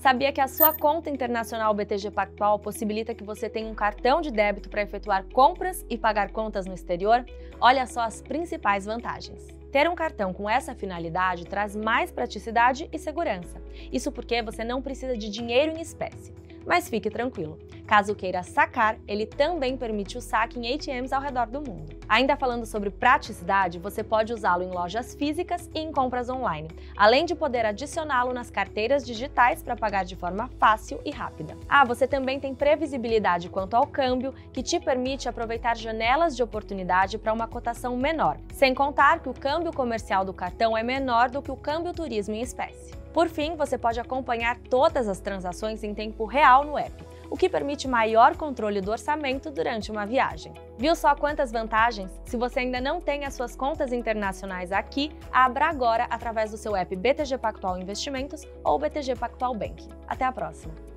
Sabia que a sua conta internacional BTG Pactual possibilita que você tenha um cartão de débito para efetuar compras e pagar contas no exterior? Olha só as principais vantagens. Ter um cartão com essa finalidade traz mais praticidade e segurança. Isso porque você não precisa de dinheiro em espécie. Mas fique tranquilo, caso queira sacar, ele também permite o saque em ATMs ao redor do mundo. Ainda falando sobre praticidade, você pode usá-lo em lojas físicas e em compras online, além de poder adicioná-lo nas carteiras digitais para pagar de forma fácil e rápida. Você também tem previsibilidade quanto ao câmbio, que te permite aproveitar janelas de oportunidade para uma cotação menor, sem contar que o câmbio comercial do cartão é menor do que o câmbio turismo em espécie. Por fim, você pode acompanhar todas as transações em tempo real no app, o que permite maior controle do orçamento durante uma viagem. Viu só quantas vantagens? Se você ainda não tem as suas contas internacionais aqui, abra agora através do seu app BTG Pactual Investimentos ou BTG Pactual Banking. Até a próxima!